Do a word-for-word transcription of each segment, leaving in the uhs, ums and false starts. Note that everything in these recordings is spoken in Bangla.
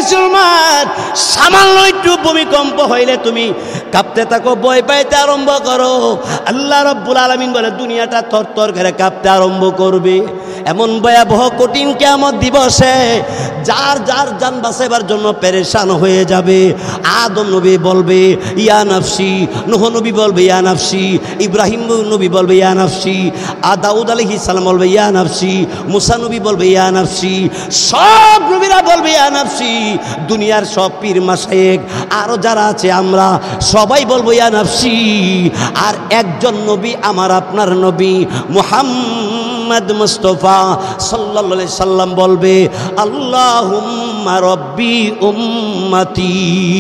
মুসলমান, সামান্য একটু ভূমিকম্প হইলে তুমি কাঁপতে থাকো, ভয় পাইতে আরম্ভ করো। আল্লাহ রাব্বুল আলামিন বলে দুনিয়াটা থরথর করে কাঁপতে আরম্ভ করবে। এমন ভয়াবহ কঠিন কিয়ামত দিবসে যার যার জান বাঁচাবার জন্য পেরেশান হয়ে যাবে। আদম নবী বলবে ইয়া নাফসি, নূহ নবী বলবে ইয়া নাফসি, ইব্রাহিম নবী বলবে ইয়া নাফসি, আর দাউদ আলাইহিস সালাম বলবে ইয়া নাফসি, মুসা নবী বলবে ইয়া নাফসি, সব নবীরা বলবে ইয়া নাফসি। দুনিয়ার সব পীর মাশায়েখ আরো যারা আছে আমরা সবাই বলবো ইয়া নাফসি। আর একজন নবী আমার আপনার নবী মুহাম্মদ মুস্তাফা সাল্লাল্লাহু আলাইহি সাল্লাম বলবে আল্লাহুম্মা রাব্বি উম্মতি।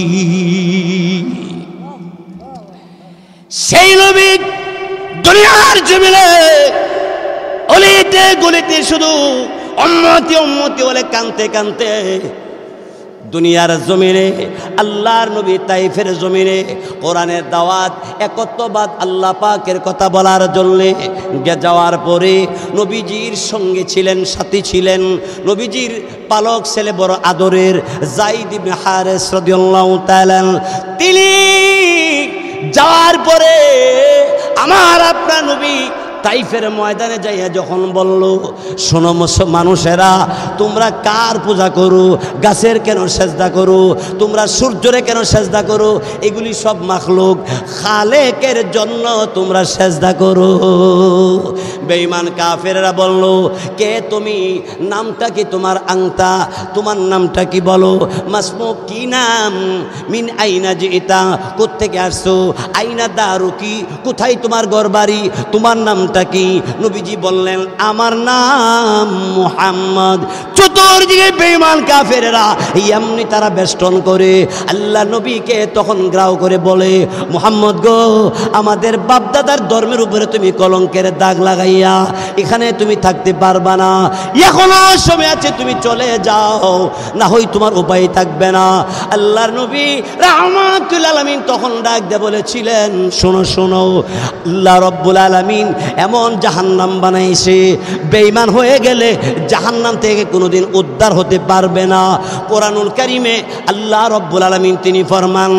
সেই নবী দুনিয়ার জমিনে অলিতে গলিতে শুধু উম্মতি উম্মতি বলে কানতে কানতে দুনিয়ার জমিনে আল্লাহর নবী তাইফের জমিনে কোরআনের দাওয়াত একত্ববাদ আল্লাহ পাকের কথা বলার জন্য যাওয়ার পরে নবীজির সঙ্গে ছিলেন, সাথী ছিলেন নবীজির পালক ছেলে বড় আদরের যায়েদ ইবনে হারেস রাদিয়াল্লাহু তাআলা। তিনি যাওয়ার পরে আমার আপনার নবী তাইফের ময়দানে যাইয়া যখন বলল শোনো মানুষেরা, তোমরা কার পূজা করো? গাছের কেন সেজদা করো? তোমরা সূর্যরে কেন সেজদা করো? এগুলি সব মাখলুক, খালেকের জন্য তোমরা সেজদা করো। বেঈমান কাফেররা বলল কে তুমি? নামটা কি তোমার? আংতা। তোমার নামটা কি বলো? মাসমুক, কি নাম? মিন আইনা জিতা, কোত্থেকে আসছো? আইনা দারুকি, কোথায় তোমার ঘর বাড়ি? তোমার নাম কি? নবীজি বললেন আমার নাম মুহাম্মদ। চতুর্দিকে বেঈমান কাফেররা এমনি তারা বেষ্টন করে আল্লাহ নবীকে তখন গ্রাহ করে বলে মুহাম্মদ গো, আমাদের বাপদাদার ধর্মের উপরে তুমি কলঙ্কের দাগ লাগাইয়া এখানে তুমি থাকতে পারবা না, এখনো সময় আছে, তুমি চলে যাও, না হয় তোমার উপায় থাকবে না। আল্লাহর নবী রাহমাতুল আলামিন তখন ডাক দিয়ে বলেছিলেন শোনো শোনো, আল্লাহ রাব্বুল আলামিন এমন জাহান্নাম বানাইছে, বেঈমান হয়ে গেলে জাহান্নাম থেকে কোনোদিন উদ্ধার হতে পারবে না। কোরআনুল কারীমে আল্লাহ রাব্বুল আলামিন তিনি ফরমান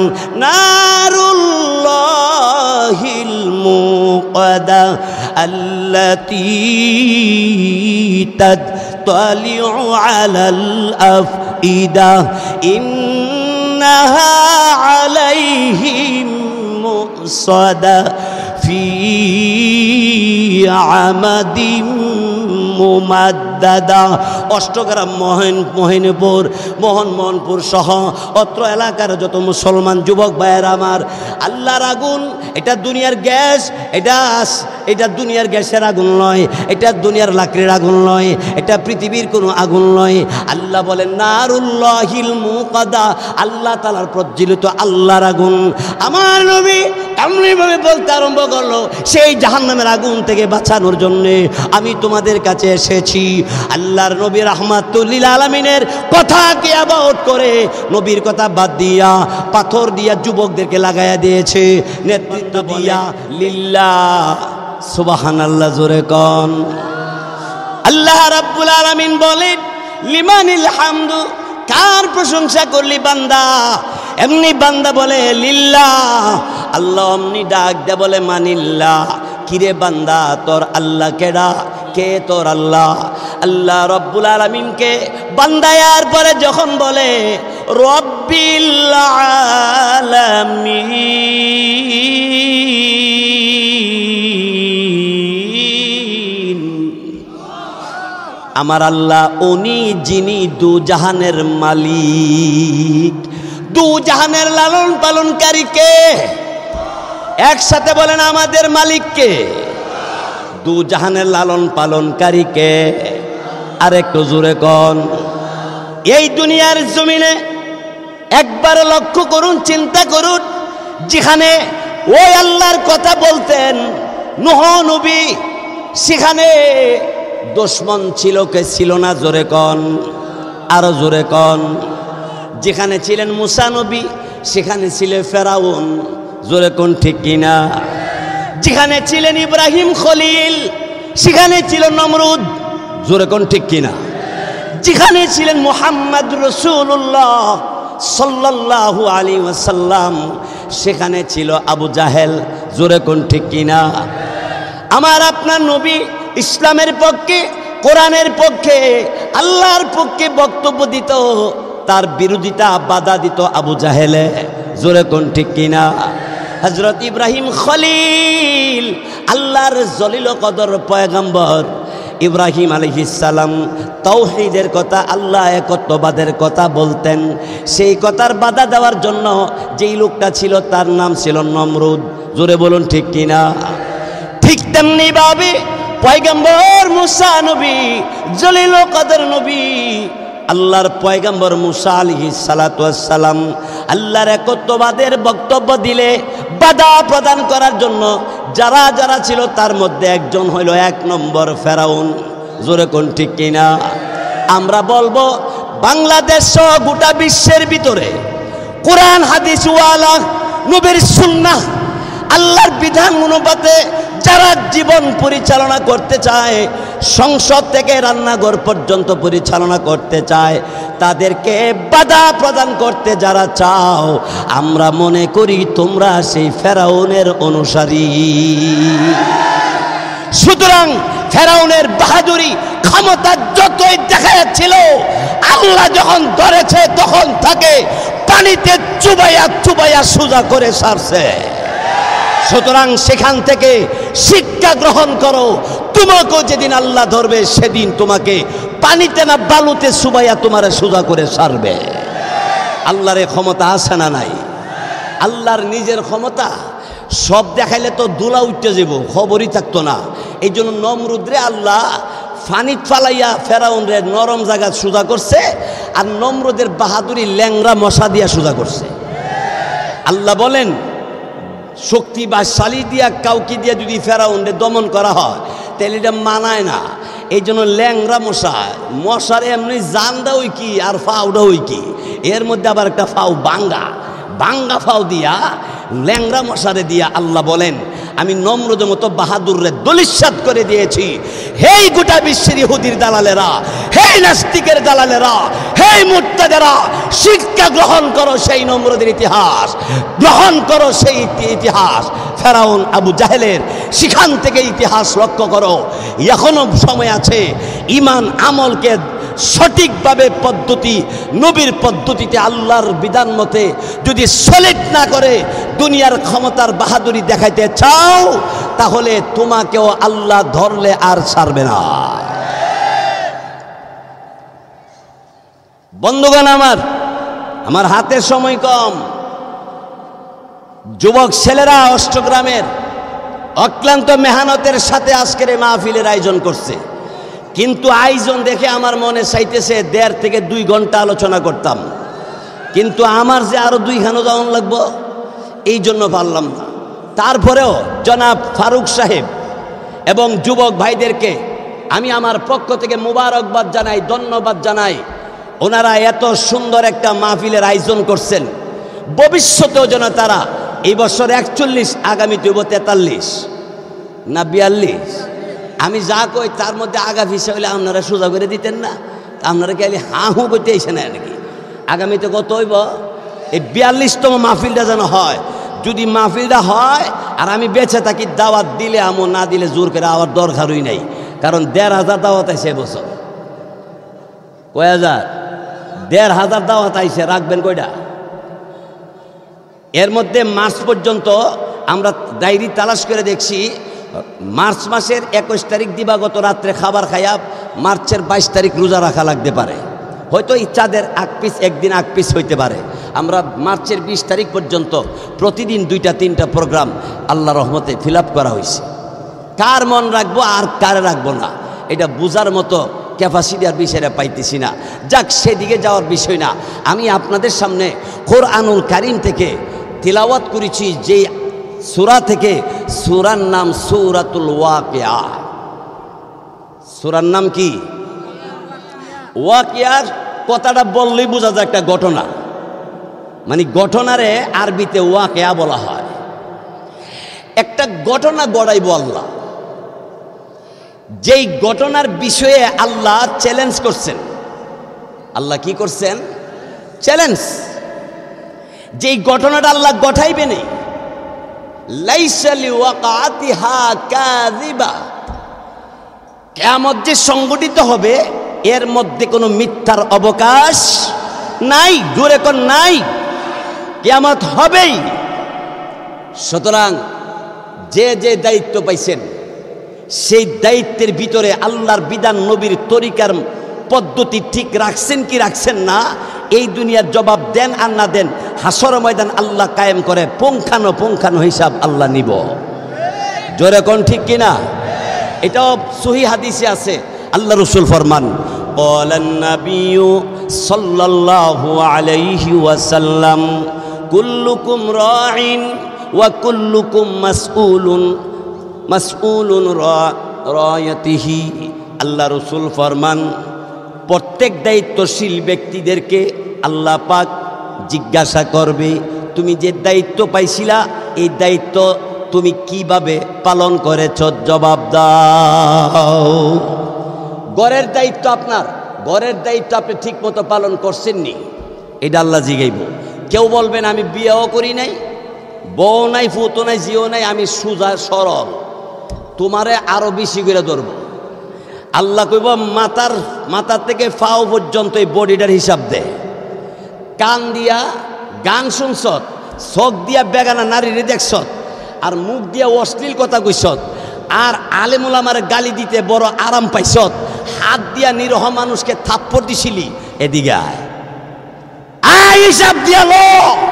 নারুল্লাহিল মুকাদা আল্লাতী তাতলিউ আলাল আফইদা ইন্নাহা আলাইহিম মুসাদা ফি আমাদিম মুমাদ্দাদা। অষ্টগ্রাম মোহন মোহিনীপুর মোহন মোহনপুর সহ অত্র এলাকার যত মুসলমান যুবক ভাইয়ের আমার, আল্লাহর আগুন এটা দুনিয়ার গ্যাস, এটা এটা দুনিয়ার গ্যাসের আগুন নয়, এটা দুনিয়ার লাকড়ির আগুন নয়, এটা পৃথিবীর কোনো আগুন নয়। আল্লাহ বলেন নারুল্লাহিল মুকাদা, আল্লাহ তাআলার প্রজ্বলিত আল্লাহর আগুন। আমার নবী এমনিভাবে বলতে আরম্ভ করলো সেই জাহান্নামের আগুন থেকে বাঁচানোর জন্যে আমি তোমাদের কাছে এসেছি। আল্লাহর নবী রাহমাতুল লিল আলামিনের কথাকে অ্যাবাউট করে নবীর কথা বাদ দিয়া পাথর দিয়া যুবকদেরকে লাগাইয়া দিয়েছে, নেতৃত্ব দিয়া লিল্লাহ। সুবহানাল্লাহ, জোরে কোন আল্লাহ রাব্বুল আলামিন বলেন লিমানিল হামদু, কার প্রশংসা করলি বান্দা? এমনি বান্দা বলে লিল্লাহ, আল্লাহ অমনি ডাক দে বলে মানিল্লাহ। কিরে বান্দা তোর আল্লাহ কেডা? কে তোর আল্লাহ? আল্লাহ রব্বুল আলামিনকে বান্দায়ার পরে যখন বলে রব্বিল আলামিন, আমার আল্লাহ উনি যিনি দু জাহানের মালিক, দু জাহানের লালন পালনকারী কে? একসাথে বলেন আমাদের মালিক কে? দু জাহানের লালন পালনকারী কে? আর একটু জোরে কোন। এই দুনিয়ার জমিনে একবার লক্ষ্য করুন, চিন্তা করুন, যেখানে ওই আল্লাহর কথা বলতেন নূহ নবী, সেখানে দুশমন ছিল কে ছিল না? জোরে কোন, আরো জোরে কোন। যেখানে ছিলেন মুসা নবী সেখানে ছিল ফেরাউন, জোরে কোন ঠিক কিনা? যেখানে ছিলেন ইব্রাহিম খলিল সেখানে ছিল নমরুদ, জোরে কোন ঠিক কিনা? যেখানে ছিলেন মুহাম্মদ রাসূলুল্লাহ সাল্লাল্লাহু আলাইহি ওয়াসাল্লাম, সেখানে ছিল আবু জাহেল। জোরে কোন ঠিক কিনা? আমার আপনার নবী ইসলামের পক্ষে, কোরআনের পক্ষে, আল্লাহর পক্ষে বক্তব্য দিত, তার বিরোধিতা বাধা দিত আবু জাহেলে। জোরে কোন ঠিক কিনা? হযরত ইব্রাহিম খলিল, আল্লাহর জলিল কদর পয়গম্বর ইব্রাহিম আলাইহিস সালাম তাওহীদের কথা, আল্লাহ একত্ববাদের কথা বলতেন। সেই কথার বাধা দেওয়ার জন্য যেই লোকটা ছিল তার নাম ছিল নমরুদ। জোরে বলুন ঠিক কিনা? ঠিক তেমনি ভাবে পয়গম্বর মুসা নবী, জলিল কদর নবী, আল্লাহর পয়গম্বর মুসা আলাইহিস সালাতু ওয়াস সালাম আল্লাহর একত্ববাদের বক্তব্য দিলে বাধা প্রদান করার জন্য যারা যারা ছিল তার মধ্যে একজন হইল এক নম্বর ফেরাউন। জোরে কোন ঠিক কিনা? আমরা বলবো বাংলাদেশ সহ গোটা বিশ্বের ভিতরে কোরআন হাদিস ওয়ালা নবীর সুন্নাহ আল্লাহর বিধান অনুপাতে যারা জীবন পরিচালনা করতে চায়, সংসদ থেকে রান্নাঘর পর্যন্ত পরিচালনা করতে চায়, তাদেরকে বাধা প্রদান করতে যারা চাও, আমরা মনে করি তোমরা সেই ফেরাউনের অনুসারী। সুতরাং ফেরাউনের বাহাদুরি ক্ষমতা যতই দেখা যাচ্ছিল, আল্লাহ যখন ধরেছে তখন তাকে পানিতে চুবাইয়া চুবাইয়া সোজা করে সারছে। সুতরাং সেখান থেকে শিক্ষা গ্রহণ করো, তোমাকেও যেদিন আল্লাহ ধরবে সেদিন তোমাকে পানিতে না বালুতে চুবাইয়া তোমার সোজা করে সারবে। আল্লাহর ক্ষমতা আছে না নাই? আল্লাহর নিজের ক্ষমতা সব দেখাইলে তো দুলা উঠতে যাব, খবরই থাকতো না। এই জন্য নমরুদরে আল্লাহ ফানিত ফালাইয়া ফেরাউন রে নরম জায়গা সোজা করছে, আর নমরুদের বাহাদুরি ল্যাংরা মশা দিয়া সোজা করছে। আল্লাহ বলেন শক্তি বা শালি দিয়া কাউকে দিয়া যদি ফেরাউনরে দমন করা হয় তাহলে এটা মানায় না। এই জন্য ল্যাংরা মশা, মশার এমনি জানটা ওই কি আর ফাউটা ওই কি, এর মধ্যে আবার একটা ফাউ বাঙ্গা, বাঙ্গা ফাউ দিয়া ল্যাংরা মশারে দিয়া আল্লাহ বলেন আমি নমরুদের মতো বাহাদুররে দলিশাত করে দিয়েছি। হেই গোটা বিশ্বের ইহুদির দালালেরা, হেই নাস্তিকের দালালেরা, হেই মুর্তাদেরা, শিক্ষা গ্রহণ করো সেই নমরুদের ইতিহাস, গ্রহণ করো সেই ইতিহাস ফেরাউন আবু জাহেলের, সেখান থেকে ইতিহাস লক্ষ্য করো। এখনো সময় আছে ঈমান আমলকে সঠিকভাবে পদ্ধতি নবীর পদ্ধতিতে আল্লাহর বিধান মতে যদি সলিড না করে দুনিয়ার ক্ষমতার বাহাদুরি দেখাইতে চাও, তাহলে তোমাকেও আল্লাহ ধরলে আর ছাড়বে না। বন্ধুগণ আমার, আমার হাতে সময় কম। যুবক ছেলেরা অষ্টগ্রামের অক্লান্ত মেহনতের সাথে আজকের এই মাহফিলের আয়োজন করছে, কিন্তু আয়োজন দেখে আমার মনে চাইতেছে দেড় থেকে দুই ঘন্টা আলোচনা করতাম, কিন্তু আমার যে আরো দুইখানো যাওয়ান লাগবো এই জন্য পারলাম না। তারপরেও জনাব ফারুক সাহেব এবং যুবক ভাইদেরকে আমি আমার পক্ষ থেকে মুবারকবাদ জানাই, ধন্যবাদ জানাই। ওনারা এত সুন্দর একটা মাহফিলের আয়োজন করছেন, ভবিষ্যতেও যেন তারা এই বছর একচল্লিশ, আগামীতে হইব তেতাল্লিশ না বিয়াল্লিশ, আমি যা কই তার মধ্যে আগা ফিসা হইলে আপনারা সোজা করে দিতেন না? আপনারা কি হা হু করতে এসে না নাকি? আগামীতে কত হইব? এই বিয়াল্লিশতম মাহফিলটা যেন হয়। যদি মাহফিলটা হয় আর আমি বেঁচে থাকি, দাওয়াত দিলে আমো, না দিলে জোর করে আবার দরকারই নাই। কারণ দেড় হাজার দাওয়াত আইছে এবছর। কয় হাজার? দেড় হাজার দাওয়াত আইছে। রাখবেন কয়টা? এর মধ্যে মার্চ পর্যন্ত আমরা ডায়েরি তালাশ করে দেখছি, মার্চ মাসের একুশ তারিখ দিবাগত রাত্রে খাবার খাইয়া মার্চের বাইশ তারিখ রোজা রাখা লাগতে পারে, হয়তো ইচ্ছাদের আগ পিস একদিন আগ পিস হইতে পারে। আমরা মার্চের বিশ তারিখ পর্যন্ত প্রতিদিন দুইটা তিনটা প্রোগ্রাম আল্লাহ রহমতে ফিল আপ করা হয়েছে। কার মন রাখবো আর কারে রাখবো না এটা বোঝার মতো ক্যাপাসিটি আর বিষয়টা পাইতেছি না। যাক, সেদিকে যাওয়ার বিষয় না। আমি আপনাদের সামনে কোরআনুল কারীম থেকে তিলাওয়াত করেছি যে সূরা থেকে, সূরার নাম সূরাতুল ওয়াকিয়া। সূরার নাম কি? ওয়াকিয়ার কথাটা বললেই বোঝা যায় একটা ঘটনা, মানে ঘটনারে আরবিতে ওয়াকিয়া বলা হয়। একটা ঘটনা গড়াইব আল্লাহ, যেই ঘটনার বিষয়ে আল্লাহ চ্যালেঞ্জ করছেন আল্লাহ কি করছেন? চ্যালেঞ্জ। যেই ঘটনাটা আল্লাহ ঘটাইবেন, লাইসা লিওয়াকাতিহা কাযিবা, কিয়ামত যে সংগঠিত হবে এর মধ্যে কোনো মিথ্যার অবকাশ নাই। জোরে কোন নাই, কিয়ামত হবেই। সুতরাং যে যে দায়িত্ব পাইছেন সেই দায়িত্বের ভিতরে আল্লাহর বিধান, নবীর তরিকার পদ্ধতি ঠিক রাখছেন কি রাখছেন না, এই দুনিয়ার জবাব দেন আর না দেন, হাসর ময়দান আল্লাহ কায়েম করে পুঙ্খানো পুঙ্খানো হিসাব আল্লাহ নিব। জোরে কোন ঠিক কিনা? এটাও সহিহ হাদিসে আছে। আল্লাহ রাসূল ফরমান, ক্বালান নাবিয়্যু সাল্লাল্লাহু আলাইহি ওয়াসাল্লাম, কুল্লুকুম রাঈন ওয়া কুল্লুকুম মাসউলুন মাসউলুন রায়াতিহি। আল্লাহ রাসূল ফরমান, প্রত্যেক দায়িত্বশীল ব্যক্তিদেরকে আল্লাহ পাক জিজ্ঞাসা করবে, তুমি যে দায়িত্ব পাইছিলা এই দায়িত্ব তুমি কিভাবে পালন করেছ, জবাব দাও। ঘরের দায়িত্ব আপনার, ঘরের দায়িত্ব আপনি ঠিক মতো পালন করছেননি, এটা আল্লাহ জিগাইব। কেউ বলবেন আমি বিয়েও করি নাই, বউ নাই, ফুতো নাই, জিও নাই, আমি সুজা সরল, তোমারে আরো বেশি করে ধরব। আল্লাহ কইব মাথার মাথা থেকে ফাও পর্যন্ত এই বডিটার হিসাব দে। কান দিয়া গান শুনছত, চোখ দিয়া বেগানা নারীরে দেখছত, আর মুখ দিয়া অশ্লীল কথা কইছত, আর আলেম ওলামার গালি দিতে বড় আরাম পাইছত, হাত দিয়া নিরহ মানুষকে থাপ্পড় দিছিলি, এদিকে আয়, আয় হিসাব দিয়া লো।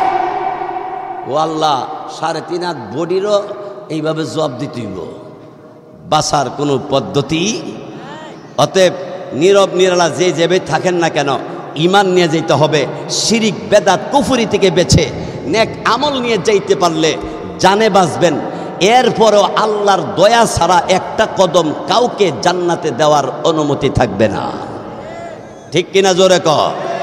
ও আল্লাহ, সাড়ে তিন হাত বডিরও এইভাবে জবাব দিতে হইব, বাসার কোনো পদ্ধতি। অতএব নীরব নিরালা যে যেভাবে থাকেন না কেন, ইমান নিয়ে যেতে হবে, শিরিক বেদাত কুফরি থেকে বেছে নেক আমল নিয়ে যাইতে পারলে জানে বাঁচবেন। এরপরও আল্লাহর দয়া ছাড়া একটা কদম কাউকে জান্নাতে দেওয়ার অনুমতি থাকবে না। ঠিক কিনা? জোরে ক।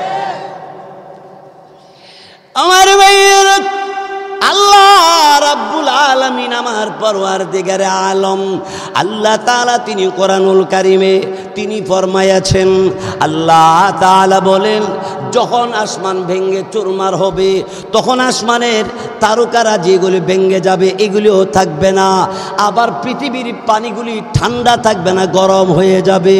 আমার ভাইয়ের, আল্লাহ রাব্বুল আলামিন, আমার পরওয়ারদিগারে আলম আল্লাহ তাআলা, তিনি কোরআনুল কারিমে তিনি ফরমায়াছেন, আল্লাহ তাআলা বলেন, যখন আসমান ভেঙ্গে চুরমার হবে তখন আসমানের তারকারা যেগুলি ভেঙ্গে যাবে এগুলিও থাকবে না। আবার পৃথিবীর পানিগুলি ঠান্ডা থাকবে না, গরম হয়ে যাবে।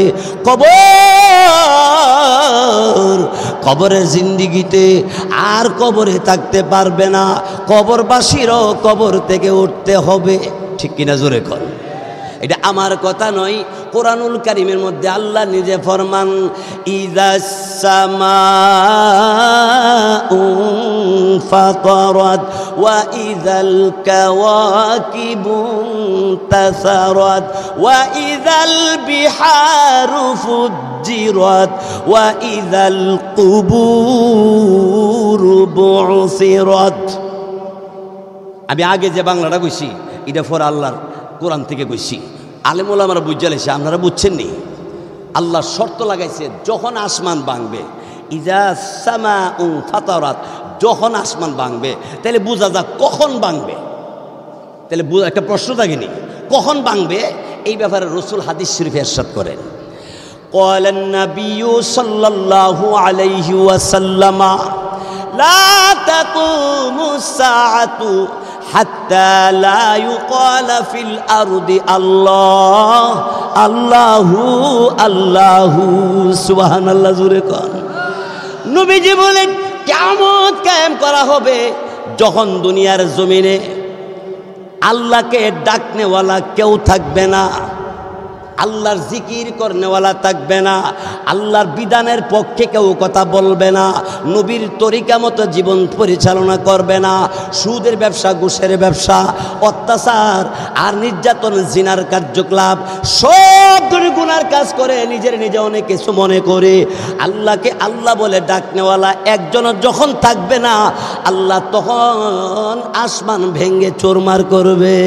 কবর, কবরের জিন্দিগিতে আর কবরে থাকতে পারবে না, কবরবাসীরও কবর থেকে উঠতে হবে। ঠিক কিনা? জোরে কর। এটা আমার কথা নয়, কোরআনুল কারীমের মধ্যে আল্লাহ নিজে ফরমান, ইযাস সামাউ ফাতারাত ওয়া ইযাল কাওয়াকিবু তাসারাত ওয়া ইযাল বিহারু ফুজ্জিরাত ওয়া ইযাল কুবুরু বু'সিরাত। আমি আগে যে বাংলাটা কইছি এটা ফর আল্লাহর কোরআন থেকে কইছি। আলেম ওলামারা বুঝা লেছে, আপনারা বুঝছেন নি? আল্লাহ শর্ত লাগাইছে, যখন আসমান ভাঙবে, ইযা সামাউ ফাতারাত, যখন আসমান ভাঙবে, তাহলে বোঝা যাক কখন ভাঙবে। তাহলে একটা প্রশ্ন থাকেনি, কখন ভাঙবে? এই ব্যাপারে রাসূল হাদিস শরীফে ইরশাদ করেন, ক্বালান নাবিয়্যু সাল্লাল্লাহু আলাইহি ওয়াসাল্লাম, লা তাকুমুস সাআতু হাত্তা লা ইউকালা ফিল আরদি আল্লাহ আল্লাহু আল্লাহু। সুবহানাল্লাহ, জোরে কোন। নবীজি বলেন, কিয়ামত কায়েম করা হবে যখন দুনিয়ার জমিনে আল্লাহকে ডাকনেওয়ালা কেউ থাকবে না, আল্লাহর জিকির করনেওয়ালা থাকবে না, আল্লাহর বিধানের পক্ষে কেউ কথা বলবে না, নবীর তরিকা মতো জীবন পরিচালনা করবে না, সুদের ব্যবসা, ঘুষের ব্যবসা, অত্যাচার আর নির্যাতন, জিনার কার্যকলাপ, সব ধরনের গুনার কাজ করে নিজের নিজে অনেক কিছু মনে করে আল্লাহকে আল্লাহ বলে ডাকনেওয়ালা একজন যখন থাকবে না, আল্লাহ তখন আসমান ভেঙ্গে চুরমার করবে।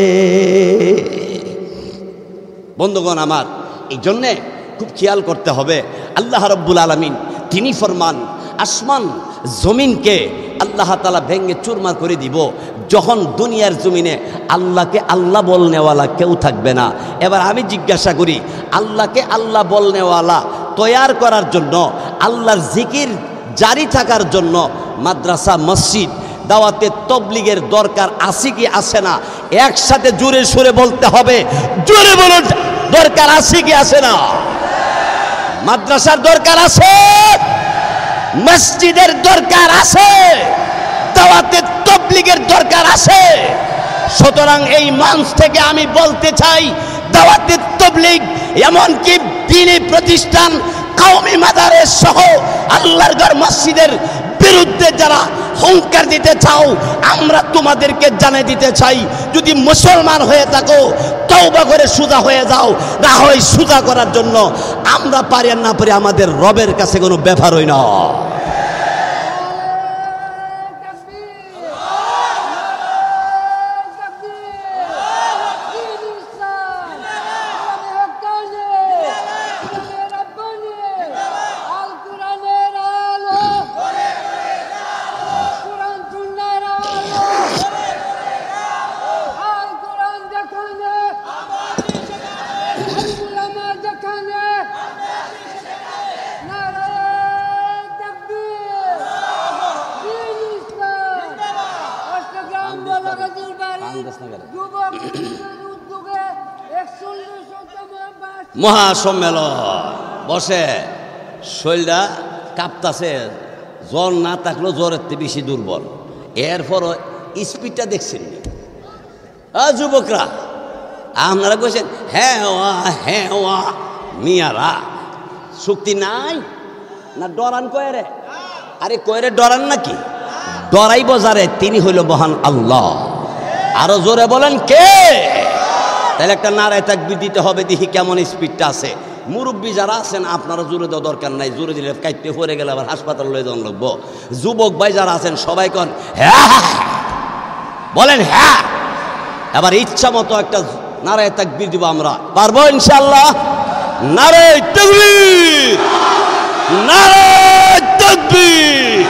বন্ধুগণ আমার, এই জন্যে খুব খেয়াল করতে হবে। আল্লাহ রাব্বুল আলামিন তিনি ফরমান, আসমান জমিনকে আল্লাহ তাআলা ভেঙ্গে চুরমার করে দিব যখন দুনিয়ার জমিনে আল্লাহকে আল্লাহ বলনেওয়ালা কেউ থাকবে না। এবার আমি জিজ্ঞাসা করি, আল্লাহকে আল্লাহ বলনেওয়ালা তৈয়ার করার জন্য, আল্লাহর জিকির জারি থাকার জন্য মাদ্রাসা, মসজিদ, দাওয়াতে তবলিগের দরকার আছে কি আছে না? একসাথে জোরে সুরে বলতে হবে, জোরে বলুন, দরকার আছে কি আছে না? মাদ্রাসার দরকার আছে, মসজিদের দরকার আছে, দাওয়াতে তবলিগের দরকার আছে। সুতরাং এই মঞ্চ থেকে আমি বলতে চাই, দাওয়াতে তবলিগ এমনকি দ্বীনি প্রতিষ্ঠান, কওমি মাদারেস সহ আল্লাহর ঘর মসজিদের বিরুদ্ধে যারা হুঙ্কার দিতে চাও, আমরা তোমাদেরকে জানিয়ে দিতে চাই, যদি মুসলমান হয়ে থাকো তওবা করে সুজা হয়ে যাও, না হয় সুজা করার জন্য আমরা পারি আর না পারি আমাদের রবের কাছে কোনো ব্যাপার হই না। মহাসম্মেলন বসে, শরীরটা কাঁপতাছে, জ্বর না থাকলেও জ্বরের থেকে বেশি দুর্বল। এরপর স্পিডটা দেখছেন যুবকরা, আপনারা বলছেন হ্যাঁ ওয়া হ্যাঁ ওয়া, মিয়ারা শক্তি নাই না? ডরান কয়রে? আরে কয়রে ডরান নাকি? ডরাইব যারে তিনি হইল মহান আল্লাহ। আরো জোরে বলেন কে? তাহলে একটা নারায় তাকবীর দিতে হবে, দেখি কেমন স্পিডটা আছে। মুরব্বী যারা আছেন আপনারা জোরে দেওয়া দরকার নাই, জোরে দিলে কাইতে পড়ে গেলে আবার হাসপাতাল লয়ে যাওয়ান লাগবো। যুবক ভাই যারা আছেন সবাই কন হ্যাঁ, বলেন হ্যাঁ। এবার ইচ্ছা মতো একটা নারায় তাকবীর দিব আমরা, পারবো ইনশাআল্লাহ? নারায় তাকবীর, নারায় তাকবীর।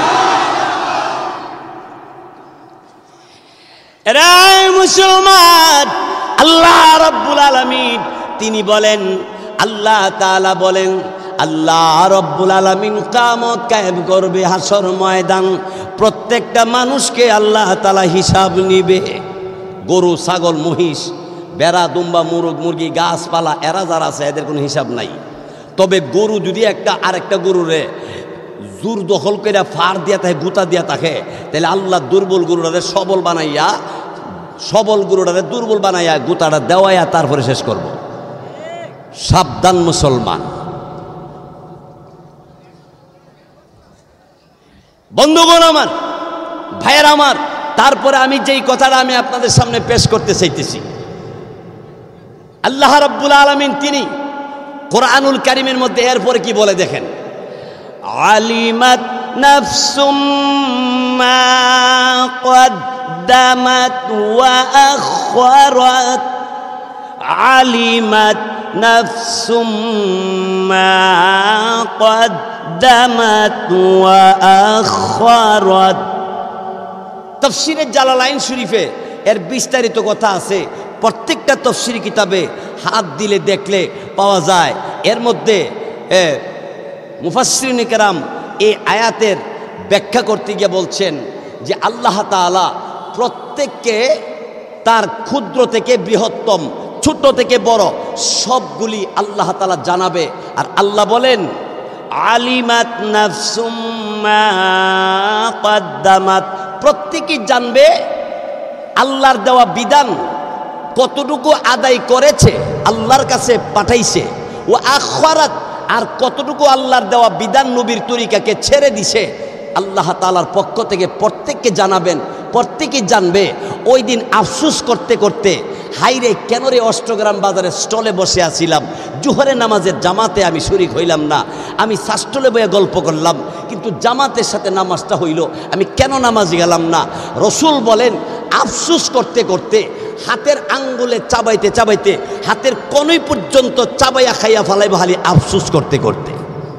এরা মুসলমান, আল্লাহ রাব্বুল আলামিন তিনি বলেন, আল্লাহ তাআলা বলেন, আল্লাহ রাব্বুল আলামিন কিয়ামত কায়েম করবে, হাসর ময়দান, প্রত্যেকটা মানুষকে আল্লাহ তাআলা হিসাব নিবে। গরু, ছাগল, মহিষ, বেড়া, দুম্বা, মুরগ, মুরগি, গাছপালা এরা যারা আছে এদের কোনো হিসাব নাই। তবে গরু যদি একটা আরেকটা গরুরে জোর দখল করে ফার দিয়া থাকে, গুতা দিয়া থাকে, তাহলে আল্লাহ দুর্বল গরুটারে সবল বানাইয়া, সবল গরুটারে দুর্বল বানাইয়া গুতাটা দেওয়াইয়া তারপরে শেষ করব। সাবধান মুসলমান। বন্ধুগণ আমার, ভাইয়ের আমার, তারপরে আমি যেই কথাটা আমি আপনাদের সামনে পেশ করতে চাইতেছি, আল্লাহ রাব্বুল আলামিন তিনি কোরআনুল কারীমের মধ্যে এরপরে কি বলে দেখেন, আলিমাত নাফসুম মা কদ্দামাত ওয়া আখখারাত, আলিমাত নাফসুম মা কদ্দামাত ওয়া আখখারাত। তাফসীরে জালালাইন শরীফে এর বিস্তারিত কথা আছে, প্রত্যেকটা তাফসীরি কিতাবে হাত দিলে দেখলে পাওয়া যায়। এর মধ্যে মুফাসসিরিন কেরাম এই আয়াতের ব্যাখ্যা করতে গিয়ে বলছেন যে আল্লাহ তাআলা প্রত্যেককে তার ক্ষুদ্র থেকে বৃহত্তম, ছোট থেকে বড় সবগুলি আল্লাহ তাআলা জানাবে। আর আল্লাহ বলেন আলিমাত নাফসুম মা কদ্দামাত, প্রত্যেকেই জানবে আল্লাহর দেওয়া বিধান কতটুকু আদায় করেছে, আল্লাহর কাছে পাঠাইছে, ও আখখারাত, আর কতটুকু আল্লাহর দেওয়া বিধান নবীর তরিকাকে ছেড়ে দিছে। আল্লাহ তাআলার পক্ষ থেকে প্রত্যেককে জানাবেন, প্রত্যেকেই জানবে। ওই দিন আফসোস করতে করতে, হাইরে কেন রে অষ্টগ্রাম বাজারে স্টলে বসে আছিলাম, জোহরের নামাজের জামাতে আমি শরীক হইলাম না, আমি সাস্টলে বয়ে গল্প করলাম, কিন্তু জামাতের সাথে নামাজটা হইল, আমি কেন নামাজ গেলাম না। রসুল বলেন আফসোস করতে করতে, হাতের আঙ্গুলে চাবাইতে চাবাইতে হাতের কনুই পর্যন্ত চাবাইয়া খাইয়া ফেলাই ভালি আফসোস করতে করতে।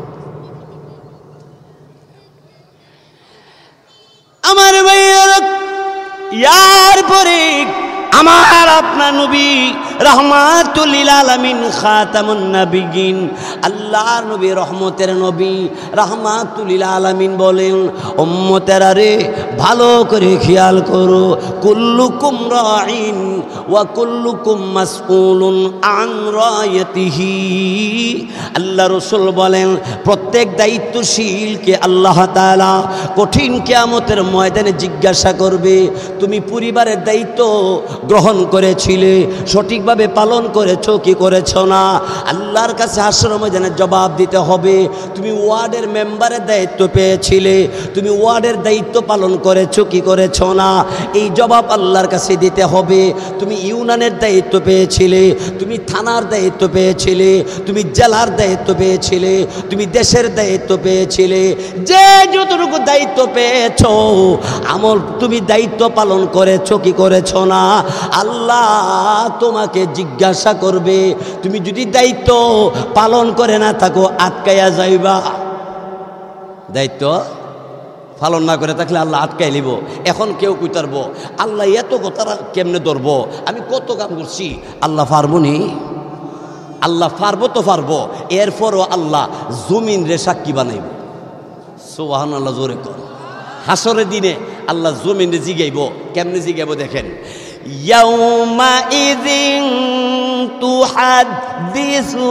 আমার ভাইয়ের ইয়ার পরে আমার আপনার নবী রাহমাতুল লিল আলামিন খাতামুন নবিয়্যিন আল্লাহর নবী রহমতের নবী রাহমাতুল লিল আলামিন বলেন উম্মতেরা রে ভালো করে খেয়াল করো কুল্লুকুম রাঈন ওয়া কুল্লুকুম মাসউলুন আন রায়াতিহি আল্লাহ রাসূল বলেন প্রত্যেক দায়িত্বশীলকে আল্লাহ তাআলা কঠিন কিয়ামতের ময়দানে জিজ্ঞাসা করবে তুমি পরিবারের দায়িত্ব গ্রহণ করেছিলে সঠিকভাবে পালন করেছো কি করেছো না আল্লাহর কাছে হাসরের ময়দানে জবাব দিতে হবে তুমি ওয়ার্ডের মেম্বারের দায়িত্ব পেয়েছিলে তুমি ওয়ার্ডের দায়িত্ব পালন করেছো কি করেছো না এই জবাব আল্লাহর কাছে দিতে হবে তুমি ইউনিয়নের দায়িত্ব পেয়েছিলে তুমি থানার দায়িত্ব পেয়েছিলে তুমি জেলার দায়িত্ব পেয়েছিলে তুমি দেশের দায়িত্ব পেয়েছিলে যে যতটুকু দায়িত্ব পেয়েছো আমল তুমি দায়িত্ব পালন করেছো কি করেছো না আল্লাহ তোমাকে জিজ্ঞাসা করবে তুমি যদি দায়িত্ব পালন করে না থাকো আটকাইয়া যাইবা দায়িত্ব পালন না করে থাকলে আল্লাহ আটকাই লিব এখন কেউ কইতারব আল্লাহ এত কথা কেমনে ধরব আমি কত কাম করছি আল্লাহ পারবো নি আল্লাহ পারবো তো পারবো এরপরও আল্লাহ জমিন রে সাক্ষী বানাইব সুবহানাল্লাহ জোরে কর হাসরের দিনে আল্লাহ জমিন রে জিগাইব কেমনে জিগাইব দেখেন ইয়াউমা ইযিন তুহাদ্দিসু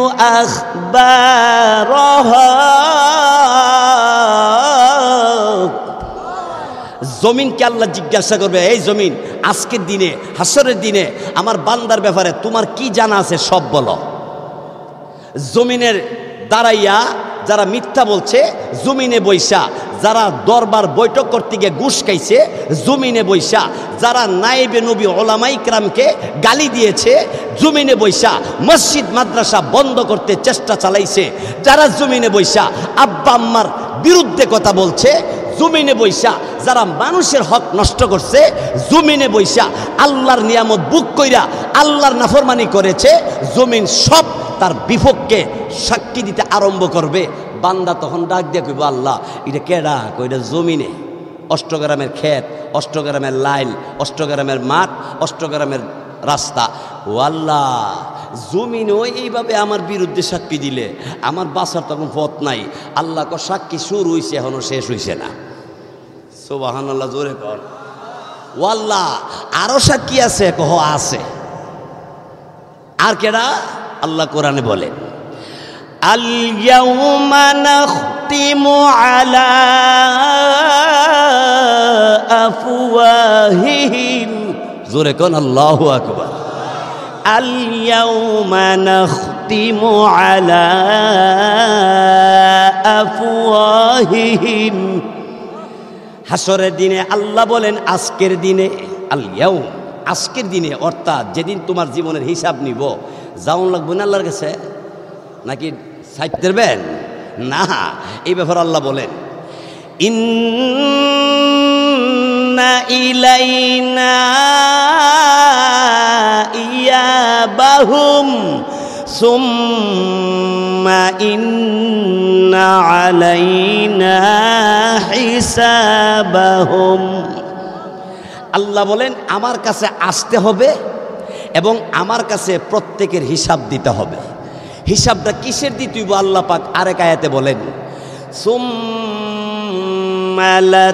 আখবারাহা জমিনকে আল্লাহ জিজ্ঞাসা করবে এই জমিন আজকের দিনে হাসরের দিনে আমার বান্দার ব্যাপারে তোমার কি জানা আছে সব বলো জমিনের দাঁড়াইয়া যারা মিথ্যা বলছে জমিনে বৈশা যারা দরবার বৈঠক করতে গিয়ে ঘুষ খাইছে জমিনে বৈশা যারা নায়েবে নবী ওলামায়ে কিরামকে গালি দিয়েছে জমিনে বৈশা মসজিদ মাদ্রাসা বন্ধ করতে চেষ্টা চালাইছে যারা জমিনে বৈশা আব্বা আম্মার বিরুদ্ধে কথা বলছে জমিনে বৈশা যারা মানুষের হক নষ্ট করছে জমিনে বৈশা আল্লাহর নিয়ামত বুক কইরা আল্লাহর নাফরমানি করেছে জমিন সব তার বিপক্ষে সাক্ষী দিতে আরম্ভ করবে বান্দা তখন ডাক দিয়ে কইব আল্লাহ এটা কেডা কইটা জমিনে অষ্টগ্রামের ক্ষেত অষ্টগ্রামের লাইন অষ্টগ্রামের মাঠ অষ্টগ্রামের রাস্তা ও আল্লাহ জমিনও এইভাবে আমার বিরুদ্ধে সাক্ষী দিলে আমার বাঁচার তখন পথ নাই আল্লাহ ক সাক্ষী শুরু হইছে এখনো শেষ হইছে না সুবহানাল্লাহ জোরে কর ও আল্লাহ আরো সাক্ষী আছে কহ আছে আর কেডা আল্লাহ কোরআনে বলে আল ইয়াউমা নাখতিমু আলা আফওয়াহিহিম জোরে কোন আল্লাহু আকবার আল ইয়াউমা নাখতিমু আলা আফওয়াহিহিম হাসরের দিনে আল্লাহ বলেন আজকের দিনে আল ইয়াউম আজকের দিনে অর্থাৎ যেদিন তোমার জীবনের হিসাব নিব যাওন লাগবে না আল্লাহর কাছে নাকি সাইড দেবেন না এই ব্যাপারে আল্লাহ বলেন ইন্না ইলাইনা ইয়াবাহুম সুম্মা ইন্না আলাইনা হিসাবাহুম আল্লাহ বলেন আমার কাছে আসতে হবে এবং আমার কাছে প্রত্যেকের হিসাব দিতে হবে হিসাবটা কিসের দিতেইব আল্লাহ পাক আরেক আয়াতে বলেন সুম্মা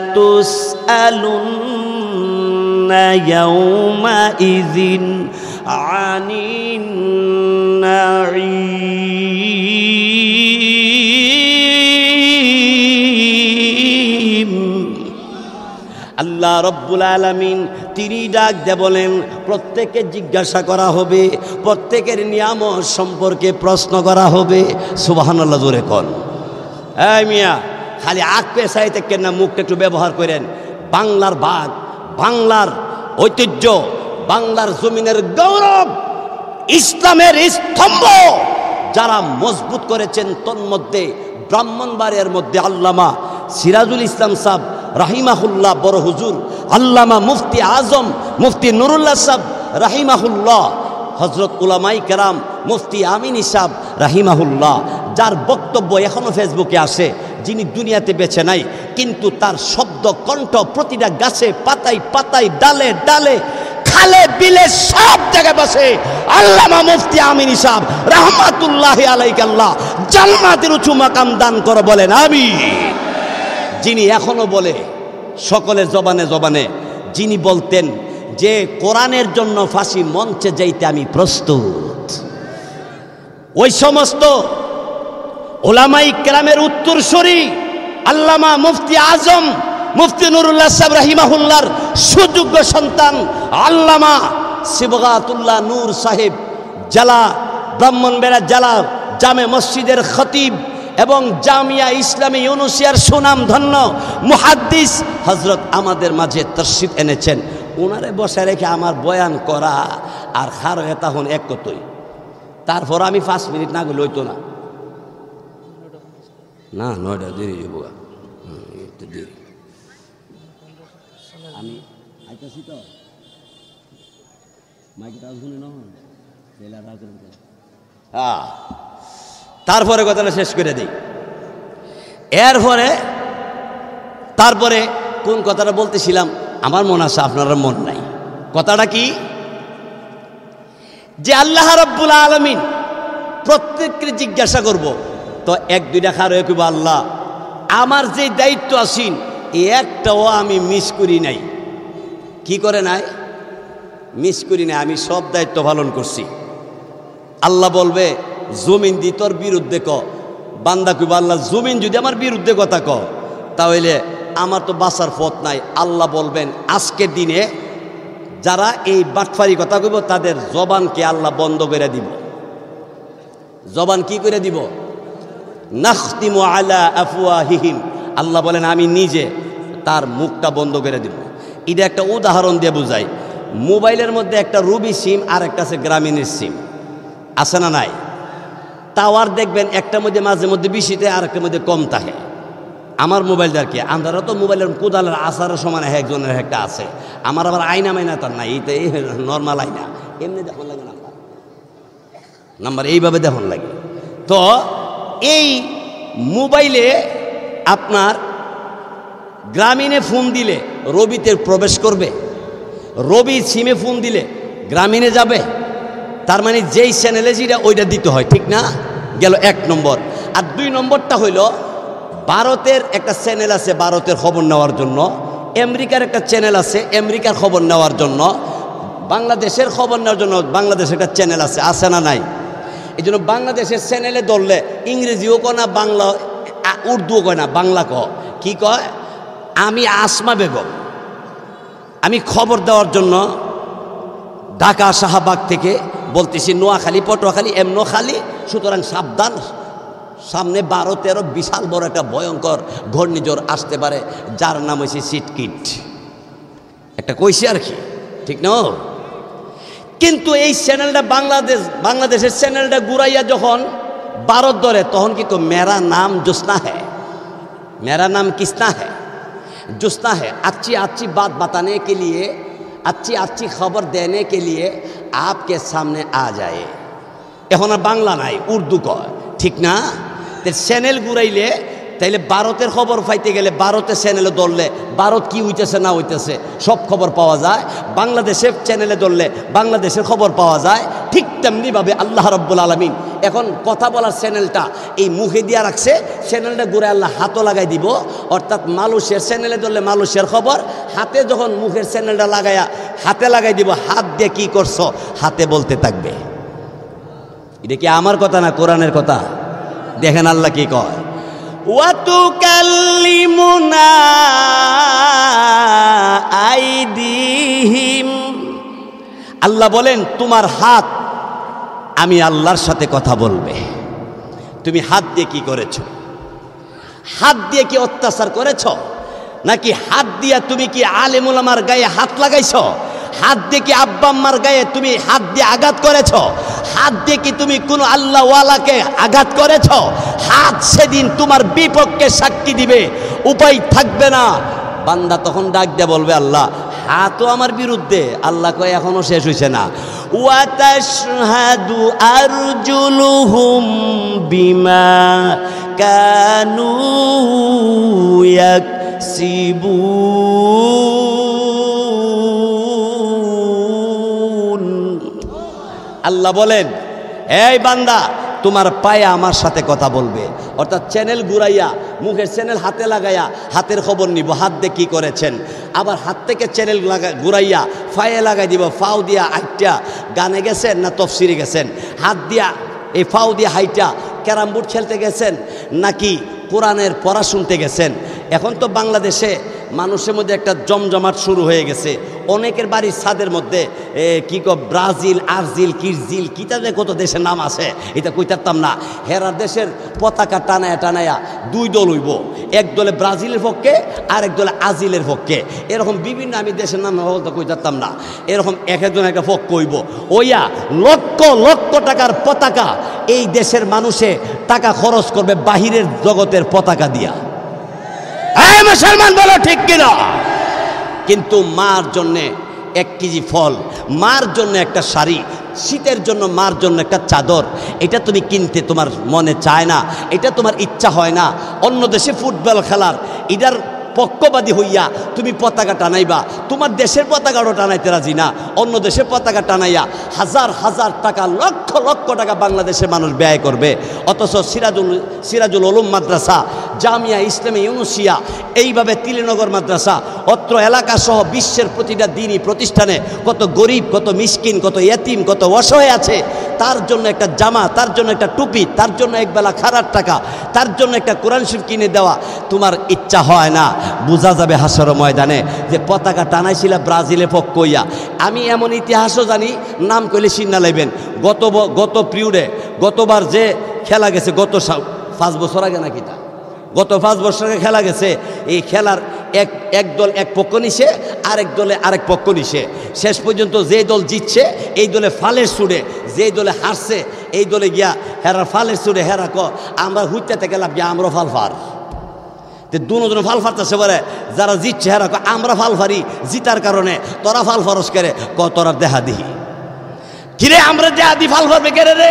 লাতুসআলুন্না ইয়াউমা ইযিন আনিন নাঈম আল্লাহ রব্বুল আলামিন তিনি ডাক দিয়ে বলেন প্রত্যেককে জিজ্ঞাসা করা হবে প্রত্যেকের নিয়ামত সম্পর্কে প্রশ্ন করা হবে সুবহানাল্লাহ জোরে কোন এই মিয়া খালি আগ পেছাই থেকে না মুখটা একটু ব্যবহার করেন বাংলার ভাগ বাংলার ঐতিহ্য বাংলার জমিনের গৌরব ইসলামের স্তম্ভ যারা মজবুত করেছেন তন্মধ্যে ব্রাহ্মণবাড়িয়ার মধ্যে আল্লামা সিরাজুল ইসলাম সাহেব রাহিমাহুল্লাহ বড় হুজুর আল্লামা মুফতি আজম মুফতি নুরুল্লাহ সাহেব রাহিমাহুল্লাহ হজরত উলামাই কেরাম মুফতি আমিন সাহেব রাহিমাহুল্লাহ যার বক্তব্য এখনও ফেসবুকে আসে যিনি দুনিয়াতে বেঁচে নাই কিন্তু তার শব্দ কণ্ঠ প্রতিটা গাছে পাতায় পাতায় ডালে ডালে খালে বিলে সব জায়গায় বসে আল্লামা মুফতি আমিন সাহেব রহমাতুল্লাহি আলাইহি আল্লাহ জান্নাতের উঁচু মাকাম দান করে বলেন আমিন। যিনি এখনো বলে সকলের জবানে জবানে, যিনি বলতেন যে কোরআনের জন্য ফাঁসি মঞ্চে যাইতে আমি প্রস্তুত, ওই সমস্ত ওলামাই কেরামের উত্তরসূরি আল্লামা মুফতি আজম মুফতি নুরুল্লাহ সাহেব রাহিমাহুল্লাহর সুযোগ্য সন্তান আল্লামা সিবগাতুল্লাহ নূর সাহেব জালা ব্রাহ্মণবেড়া জালা জামে মসজিদের খতিব এবং জামিয়া ইসলামী ইউনুসিয়ার সুনাম ধন্য মুহাদ্দিস হযরত আমাদের মাঝে তশরিফ এনেছেন। ওনারে বসে রেখে আমার বয়ান করা আর খার এটা হন এক কতই, তারপর আমি পাঁচ মিনিট না গেলে হইতো না না নয়টা দেরি যাবো একটু দেরি আমি আইতাছি তো মাইকটা শুনে না হ্যাঁ। তারপরে কথাটা শেষ করে দিই। এরপরে তারপরে কোন কথাটা বলতেছিলাম আমার মনে আছে, আপনারা মন নাই। কথাটা কি যে আল্লাহ রাব্বুল আলামিন প্রত্যেককে জিজ্ঞাসা করব, তো এক দুইটা খারো কইব আল্লাহ আমার যে দায়িত্ব আসিন এই একটাও আমি মিস করি নাই। কি করে নাই? মিস করি নাই, আমি সব দায়িত্ব পালন করছি। আল্লাহ বলবে জমিন দি তোর বিরুদ্ধে ক, বান্দা কইব আল্লাহ জমিন যদি আমার বিরুদ্ধে কথা ক তাহলে আমার তো বাঁচার পথ নাই। আল্লাহ বলবেন আজকের দিনে যারা এই বাটফারি কথা কইব তাদের জবানকে আল্লাহ বন্ধ করে দিব। জবান কি করে দিব? নাখতিমু আলা আফওয়াহিহিম, আল্লাহ বলেন আমি নিজে তার মুখটা বন্ধ করে দিব। এটা একটা উদাহরণ দিয়ে বুঝাই। মোবাইলের মধ্যে একটা রুবি সিম আর একটা আছে গ্রামীণের সিম, আছে না নাই? টাওয়ার দেখবেন একটার মধ্যে মাঝে মধ্যে বেশিতে আর একটার মধ্যে কম থাকে। আমার মোবাইলটা আর কি আমরা তো মোবাইলের কোদালের আসারের সমান একজনের একটা আছে, আমার আবার আয়না মাইনা তার নাই, এইটা নর্মাল আয়না এমনি দেখুন লাগে নাম্বার নাম্বার এইভাবে দেখুন লাগে। তো এই মোবাইলে আপনার গ্রামীণে ফোন দিলে রবিতে প্রবেশ করবে, রবি সিমে ফোন দিলে গ্রামীণে যাবে। তার মানে যেই চ্যানেলে যেটা ওইটা দিতে হয়, ঠিক না? গেল এক নম্বর। আর দুই নম্বরটা হইল ভারতের একটা চ্যানেল আছে ভারতের খবর নেওয়ার জন্য, আমেরিকার একটা চ্যানেল আছে আমেরিকার খবর নেওয়ার জন্য, বাংলাদেশের খবর নেওয়ার জন্য বাংলাদেশের একটা চ্যানেল আছে, আছে না নাই? এই জন্য বাংলাদেশের চ্যানেলে ধরলে ইংরেজিও কয় না, বাংলা উর্দুও কয় না, বাংলা ক কি কয়? আমি আসমা বেগম, আমি খবর দেওয়ার জন্য ঢাকা শাহবাগ থেকে বলতেছি নোয়াখালী পটুয়াখালী এমনো খালি, সুতরাং সাবধান, সামনে বারো তেরো বিশাল বড় একটা ভয়ঙ্কর ঘূর্ণিঝড় আসতে পারে যার নাম হয়েছে সিটকিট, একটা কইছে আর কি, ঠিক না? কিন্তু এই চ্যানেলটা বাংলাদেশ বাংলাদেশের চ্যানেলটা ঘুরাইয়া যখন ভারত ধরে তখন কিন্তু মেরা নাম জোসনা হ্যাঁ, मेरा नाम किसना है, जुस्ना है। अच्छी अच्छी बात बताने के लिए, अच्छी अच्छी खबर देने के लिए आपके सामने आ जाए। এখন আর বাংলা নাই, উর্দু কয়, ঠিক না? তো চ্যানেল ঘুরাইলে তাইলে ভারতের খবর পাইতে গেলে ভারতের চ্যানেলে ধরলে ভারত কি হইতেছে না হইতেছে সব খবর পাওয়া যায়, বাংলাদেশের চ্যানেলে ধরলে বাংলাদেশের খবর পাওয়া যায়। ঠিক তেমনিভাবে আল্লাহ রাব্বুল আলামিন এখন কথা বলার চ্যানেলটা এই মুখে দিয়া রাখছে, চ্যানেলটা ঘুরে আল্লাহ হাতও লাগাই দিব, অর্থাৎ মানুষের চ্যানেলে ধরলে মানুষের খবর, হাতে যখন মুখের চ্যানেলটা লাগাইয়া হাতে লাগাই দিব, হাত দিয়ে কি করছো হাতে বলতে থাকবে। এটা কি আমার কথা না কোরআনের কথা? দেখেন আল্লাহ কি কয়, ওয়াতুকাল্লিমুনা আইদিহিম, আল্লাহ বলেন তোমার হাত আমি আল্লাহর সাথে কথা বলবে। তুমি হাত দিয়ে কি করেছো? হাত দিয়ে কি অত্যাচার করেছো? নাকি হাত দিয়া তুমি কি আলেম ওলামার গায়ে হাত লাগাইছো? হাত দিয়ে কি আব্বা আম্মার গায়ে তুমি হাত দিয়ে আঘাত করেছো? হাত দিয়ে কি তুমি কোনো আল্লাহওয়ালাকে আঘাত করেছো? হাত সেদিন তোমার বিপক্ষে সাক্ষী দিবে, উপায় থাকবে না। বান্দা তখন ডাক দিয়ে বলবে আল্লাহ হাতও আমার বিরুদ্ধে। আল্লাহ কয় এখনো শেষ হইছে না, ওয়া তাশহাদু আরজুলুহুম বিমা কানু ইয়াকসিবুন। আল্লাহ বলেন, এই বান্দা তোমার পায়ে আমার সাথে কথা বলবে, অর্থাৎ চ্যানেল ঘুরাইয়া মুখের চ্যানেল হাতে লাগাইয়া হাতের খবর নিব, হাত দিয়ে কী করেছেন। আবার হাত থেকে চ্যানেল লাগা ঘুরাইয়া ফায়ে লাগাই দিব, ফাও দিয়া আইটা গানে গেছেন না তফসিরে গেছেন, হাত দিয়া এই ফাও দিয়া হাইটা ক্যারাম বোর্ড খেলতে গেছেন নাকি কোরআনের পড়া শুনতে গেছেন। এখন তো বাংলাদেশে মানুষের মধ্যে একটা জমজমাট শুরু হয়ে গেছে। অনেকের বাড়ির ছাদের মধ্যে কি ক ব্রাজিল আরজিল কিরজিল কি তাদের কত দেশের নাম আছে, এটা কইতারতাম না। হেরা দেশের পতাকা টানায়া টানায়া দুই দল হইব, এক দলে ব্রাজিলের পক্ষে আর এক দলে আজিলের পক্ষে, এরকম বিভিন্ন আমি দেশের নাম বলতে কইতারতাম না। এরকম এক একজন একটা পক্ষ হইব, ওইয়া লক্ষ লক্ষ টাকার পতাকা এই দেশের মানুষে টাকা খরচ করবে বাহিরের জগতের পতাকা দিয়া। এই মুসলমান বলো ঠিক কিনা? কিন্তু মার জন্যে এক কেজি ফল, মার জন্য একটা শাড়ি, শীতের জন্য মার জন্য একটা চাদর, এটা তুমি কিনতে তোমার মনে চায় না, এটা তোমার ইচ্ছা হয় না। অন্য দেশে ফুটবল খেলার এটার পক্ষবাদী হইয়া তুমি পতাকা টানাইবা, তোমার দেশের পতাকাও টানাইতে রাজি না, অন্য দেশের পতাকা টানাইয়া হাজার হাজার টাকা লক্ষ লক্ষ টাকা বাংলাদেশের মানুষ ব্যয় করবে। অথচ সিরাজুল সিরাজুল উলুম মাদ্রাসা, জামিয়া ইসলামী ইউনুসিয়া, এইভাবে তিলেনগর মাদ্রাসা, অত্র এলাকা সহ বিশ্বের প্রতিটা দিনই প্রতিষ্ঠানে কত গরিব, কত মিসকিন, কত ইয়েতিম, কত অসহায় আছে, তার জন্য একটা জামা, তার জন্য একটা টুপি, তার জন্য একবেলা খারাপ টাকা, তার জন্য একটা কোরআন শরীফ কিনে দেওয়া তোমার ইচ্ছা হয় না। বোঝা যাবে হাসর ময়দানে যে পতাকা টানাইছিল ব্রাজিলে পক্ষ হইয়া। আমি এমন ইতিহাসও জানি, নাম কইলে চিন্না লাইবেন। গত গত পিরিয়ডে গতবার যে খেলা গেছে, গত পাঁচ বছর আগে নাকি তা গত পাঁচ বছর আগে খেলা গেছে, এই খেলার এক এক দল এক পক্ষ নিছে, আরেক দলে আরেক পক্ষ নিছে। শেষ পর্যন্ত যে দল জিতছে এই দলে ফালের সুরে, যেই দলে হারছে এই দলে গিয়া হেরা ফালের সুরে হেরা ক আমরা হুইতে গেলাম গিয়া আমরা ফাল ফার দুজন ফাল ফারতেছে বলে, যারা জিতছে হেরা ক আমরা ফাল ফারি জিতার কারণে, তোরা ফাল ফারস করে ক তোরা দেহা দিহি কিরে আমরা দেহা দি ফাল ফারবে কেরে রে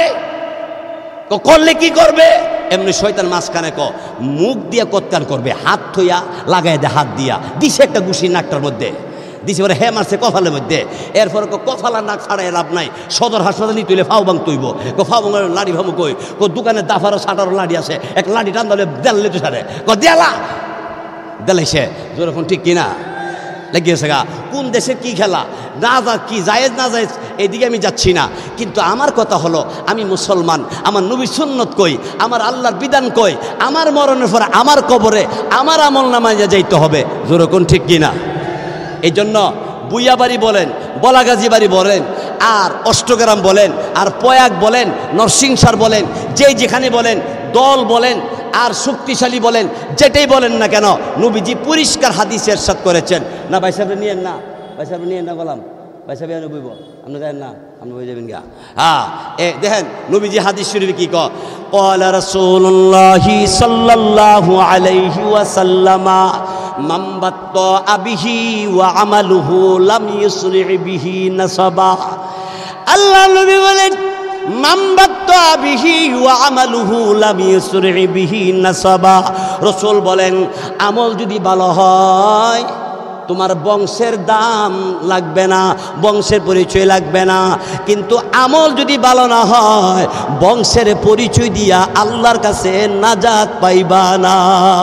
করলে কি করবে। এমনি শয়তান মাঝখানে ক মুখ দিয়ে কৎকান করবে, হাত থইয়া লাগাই দে, হাত দিয়া দিছে একটা ঘুষি নাকটার মধ্যে দিছে, পরে হে মারছে কফালের মধ্যে। এরপরে কফালা নাক ফাড়াই লাভ নাই, সদর হাসপাতালে নিতে হইলে ফাও বাং তৈব, ক ফাও বাং লাড়ি ভামু কই, ক দোকানের দাফারও সাটারও লাড়ি আছে, এক লাড়ি টান দিলে দেড়লে তো সারে ক দেলা দেলাইছে যখন ঠিক কিনা লেগেছে গা। কোন দেশের কি খেলা না যা কি জায়েজ না জায়েজ এইদিকে আমি যাচ্ছি না, কিন্তু আমার কথা হলো আমি মুসলমান, আমার নবী সুন্নত কই, আমার আল্লাহর বিধান কই, আমার মরণের পরে আমার কবরে আমার আমল নামায় যাইতে হবে, যেরকম ঠিক কিনা। এই জন্য বুইয়াবাড়ি বলেন, বলাগাজী বাড়ি বলেন, আর অষ্টগ্রাম বলেন, আর পয়াক বলেন, নরসিংসার বলেন, যে যেখানে বলেন, দল বলেন আর শক্তিশালী বলেন, যেটাই বলেন না কেন, নবীজি পরিষ্কার হাদিস ইরশাদ করেছেন। না ভাই সাহেব নিয়েন না, ভাই সাহেব নিয়েন না বললাম, ভাই সাহেব এনে বইব, আপনি যাবেন না, আপনি বই যাবেন গা। হ্যাঁ এ দেখেন নবীজি হাদিস শরীফে কি কয়, ক্বালা রাসূলুল্লাহি সাল্লাল্লাহু আলাইহি ওয়াসাল্লাম মান বাত্তা বিহি ওয়া আমালুহু লাম ইউসরি বিহি নাসাবা। আল্লাহ নবী বলেন মান বাত্তা বিহি ওয়া আমালুহু লাম ইউসরি বিহি নাসাবা। রাসূল বলেন আমল যদি ভালো হয় তোমার বংশের দাম লাগবে না, বংশের পরিচয় লাগবে না, কিন্তু আমল যদি ভালো না হয় বংশের পরিচয় দিয়া আল্লাহর কাছে নাজাত পাইবা না।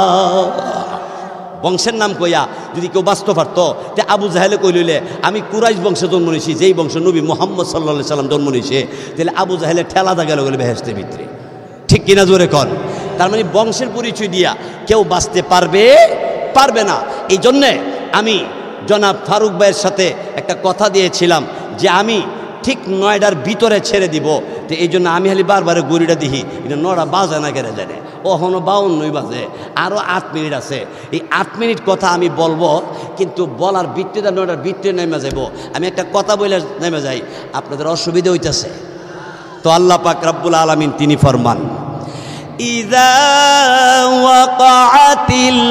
বংশের নাম কইয়া যদি কেউ বাঁচতে পারতো, তে আবু জাহেলে কই লইলে আমি কুরাইশ বংশে জন্ম নিয়েছি, যেই বংশ নবী মোহাম্মদ সাল্লাল্লাহু আলাইহি সাল্লাম জন্ম নিয়েছে, তাহলে আবু জাহেলে ঠেলা দা গেল গেলে বেহেশতের ভিতরে, ঠিক কিনা জোরে কর। তার মানে বংশের পরিচয় দিয়া কেউ বাঁচতে পারবে পারবে না। এই জন্যে আমি জনাব ফারুক ভাইয়ের সাথে একটা কথা দিয়েছিলাম যে আমি ঠিক নয়টার ভিতরে ছেড়ে দিব, তো এই জন্য আমি খালি বারবারে গড়িটা দিই, এটা নটা বাজে না কেড়ে জানে, ওখানো বাউন্নই বাজে, আরও আট মিনিট আছে। এই আট মিনিট কথা আমি বলবো, কিন্তু বলার ভিত্তিতে নয়টার ভিত্তিতে নেমে যাব। আমি একটা কথা বলে নেমে যাই, আপনাদের অসুবিধা হইতেছে তো আল্লাহ পাক রব্বুল আলামিন তিনি ফরমান, ইযা ওয়াকাআতিল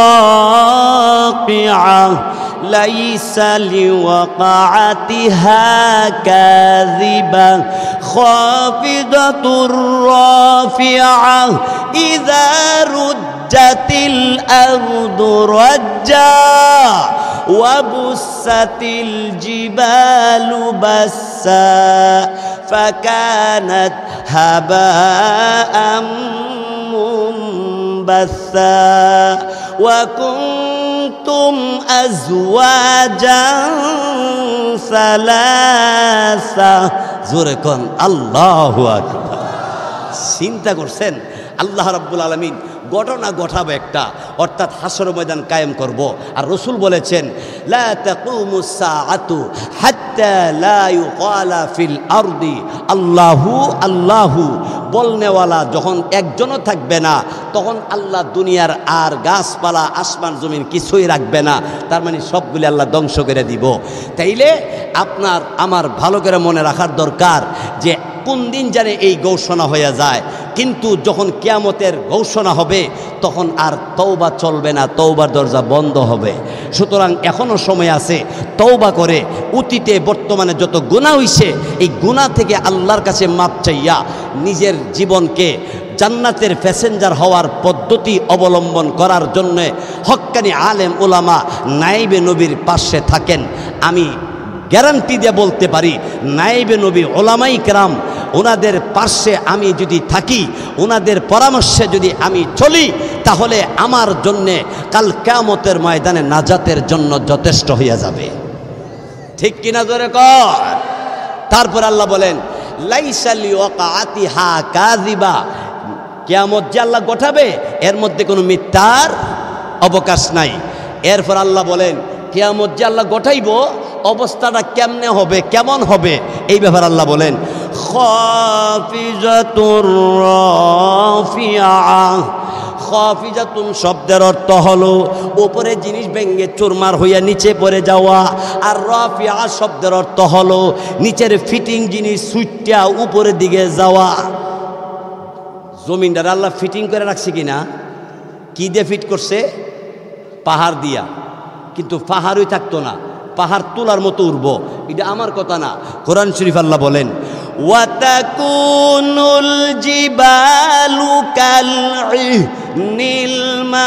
ওয়াকিআ লাইসা লিওয়াকাআতিহা কাযিবা খাফিদাতুর রাফিআ ইযা রুজ্জাতিল আরদু রাজ্জা ওয়া বুসাতিল জিবালু বাসসা فكانت هباء منبثا وكنتم أزواجا ثلاثة জোরে কোন আল্লাহু আকবার। চিন্তা করছেন আল্লাহ রাব্বুল আলামিন ঘটনা ঘটাবে একটা, অর্থাৎ হাসর ময়দান কায়েম করব। আর রসুল বলেছেন লা তাকুমুস সাআতু হাত্তা লা ইউকালা ফিল আরদি আল্লাহু আল্লাহু, বলনেওয়ালা যখন একজনও থাকবে না তখন আল্লাহ দুনিয়ার আর গাছপালা আসমান জমিন কিছুই রাখবে না, তার মানে সবগুলি আল্লাহ ধ্বংস করে দিব। তাইলে আপনার আমার ভালো করে মনে রাখার দরকার যে কোন দিন জানে এই ঘোষণা হয়ে যায়, কিন্তু যখন কিয়ামতের ঘোষণা হবে তখন আর তওবা চলবে না, তওবার দরজা বন্ধ হবে। সুতরাং এখনও সময় আছে, তওবা করে অতীতে বর্তমানে যত গুনাহ হইছে এই গুনাহ থেকে আল্লাহর কাছে মাপ চাইয়া নিজের জীবনকে জান্নাতের প্যাসেঞ্জার হওয়ার পদ্ধতি অবলম্বন করার জন্য হক্কানি আলেম ওলামা নাইবে নবীর পাশে থাকেন। আমি গ্যারান্টি দিয়ে বলতে পারি নাইবে নবী ওলামাই কেরাম ওনাদের পাশে আমি যদি থাকি, ওনাদের পরামর্শে যদি আমি চলি, তাহলে আমার জন্যে কাল কিয়ামতের ময়দানে নাজাতের জন্য যথেষ্ট হইয়া যাবে। ঠিক কিনা জোরে কর। তারপর আল্লাহ বলেন লাইসা লিওয়াকাতিহা কাযিবা, কিয়ামত যে আল্লাহ ঘটাবে এর মধ্যে কোনো মিথ্যার অবকাশ নাই। এরপর আল্লাহ বলেন কিয়ামত যে আল্লাহ ঘটাইব অবস্থাটা কেমনে হবে, কেমন হবে, এই ব্যাপারে আল্লাহ বলেন খাফিজাতুর রাফিয়া। খাফিজাতুন শব্দের অর্থ হলো উপরে জিনিস ভেঙে চুরমার হইয়া নিচে পড়ে যাওয়া, আর রাফিয়া শব্দের অর্থ হলো নিচের ফিটিং জিনিস সুইটটা উপরের দিকে যাওয়া। জমিনটার আল্লাহ ফিটিং করে রাখছে কিনা? কি দিয়ে ফিট করছে? পাহাড় দিয়া। কিন্তু পাহাড়ই থাকতো না, পাহাড় তোলার মতো উঠবো, এটা আমার কথা না, কোরআন শরীফ আল্লাহ বলেন ওয়াতাকুনুল জিবালু কালইহনিল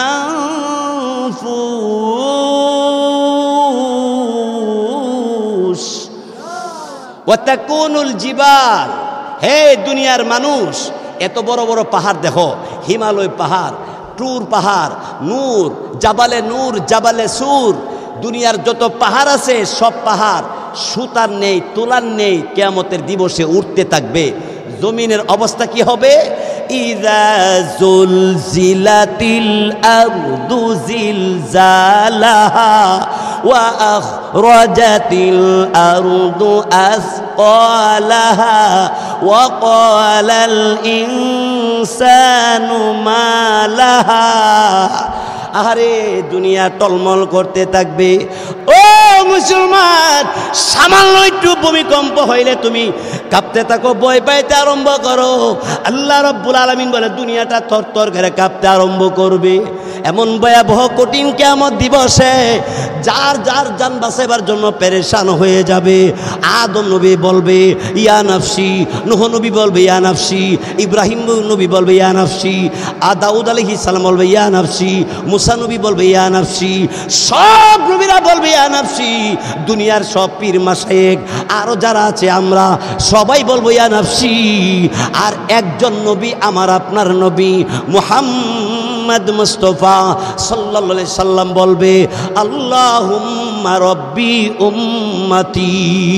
মানফুস। ওয়াতাকুনুল জিবাল, হে দুনিয়ার মানুষ, এত বড় বড় পাহাড় দেখো, হিমালয় পাহাড়, টুর পাহাড়, নূর, জাবালে নূর, জাবালে সুর, দুনিয়ার যত পাহাড় আছে সব পাহাড় সুতার নেই, তোলার নেই, কিয়ামতের দিবসে উঠতে থাকবে। জমিনের অবস্থা কি হবে? ইযা যুলজিলাতিল আরদু জিলজালাহা ওয়া আখরাজাতিল আরদু আসকালাহা ওয়া ক্বালাল ইনসানু মা লাহা। আরে দুনিয়া টলমল করতে থাকবে। ও মুসলমান, সামান্য একটু ভূমিকম্প হইলে তুমি কাঁপতে থাকো, ভয় পাইতে আরম্ভ করো। আল্লাহ রাব্বুল আলামিন বলে দুনিয়াটা থরথর করে কাঁপতে আরম্ভ করবে। এমন ভয়াবহ কঠিন কিয়ামত দিবসে যার যার জান বাঁচাবার জন্য পেরেশান হয়ে যাবে। আদম নবী বলবে ইয়া নাফসি, নূহ নবী বলবে ইয়া নাফসি, ইব্রাহিম নবী বলবে ইয়া নাফসি, আ দাউদ আলাইহিস সালাম বলবে ইয়া নাফসি, মুসা নবী বলবে ইয়া নাফসি, সব নবীরা বলবে ইয়া নাফসি। দুনিয়ার সব পীর মাশায়েখ আরো যারা আছে আমরা সবাই বলবো ইয়া নাফসি। আর একজন নবী, আমার আপনার নবী মুহাম্মদ মুস্তাফা সাল্লাল্লাহু আলাইহি সাল্লাম বলবে আল্লাহুম্মা রাব্বি উম্মতি।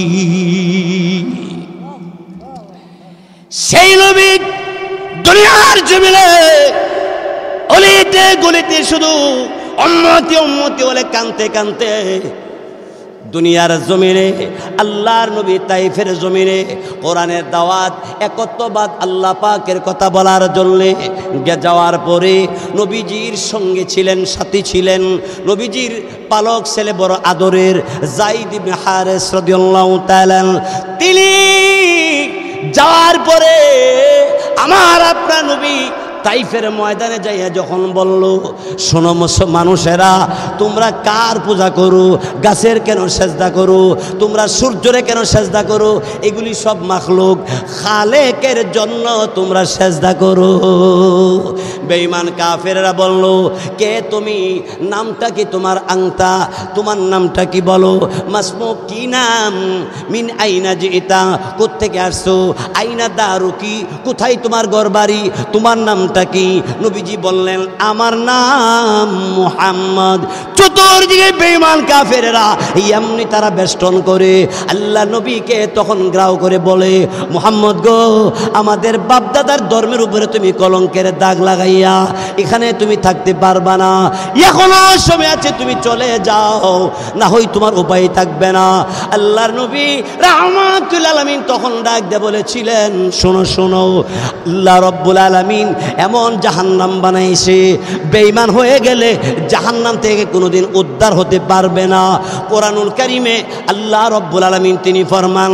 সেই নবী দুনিয়ার জমিনে অলিতে গলিতে শুধু উম্মতি উম্মতি বলে কানতে কানতে দুনিয়ার জমিনে আল্লাহর নবী তাইফের জমিনে কোরআনের দাওয়াত একত্ববাদ আল্লাহ পাকের কথা বলার জন্য যাওয়ার পরে নবীজির সঙ্গে ছিলেন, সাথী ছিলেন নবীজির পালক ছেলে, বড় আদরের যায়েদ ইবনে হারেস রাদিয়াল্লাহু তাআলা। তিনি যাওয়ার পরে আমার আপনার নবী তাইফের ময়দানে যাইয়া যখন বলল, শোনো মানুষেরা, তোমরা কার পূজা করো? গাছের কেন সেজদা করো? তোমরা সূর্যরে কেন সেজদা করো? এগুলি সব মাখলুক, খালেকের জন্য তোমরা সেজদা করো। বেঈমান কাফেররা বলল, কে তুমি? নামটা কি তোমার? আংতা, তোমার নামটা কি বলো? মাসমুক, কি নাম? মিন আইনা জিতা, কোত্থেকে আসছো? আইনা দারুকি, কোথায় তোমার ঘরবাড়ি? তোমার নামটা কি? নবীজি বললেন, আমার নাম মুহাম্মদ। চতুর্দিকে বেঈমান কাফেররা এমনি তারা বেষ্টন করে আল্লাহ নবীকে তখন গ্রাও করে বলে, মুহাম্মদ গো, আমাদের বাপদাদার ধর্মের উপরে তুমি কলঙ্কের দাগ লাগাইয়া এখানে তুমি থাকতে পারবা না, এখনো সময় আছে, তুমি চলে যাও, না হয় তোমার উপায় থাকবে না। আল্লাহর নবী রাহমাতুল আলামিন তখন ডাক দিয়ে বলেছিলেন, শোনো শোনো, আল্লাহ রব্বুল আলামিন এমন জাহান্নাম বানাইছে, বেঈমান হয়ে গেলে জাহান্নাম থেকে কোনোদিন উদ্ধার হতে পারবে না। কোরআনুল কারীমে আল্লাহ রব্বুল আলামিন তিনি ফরমান,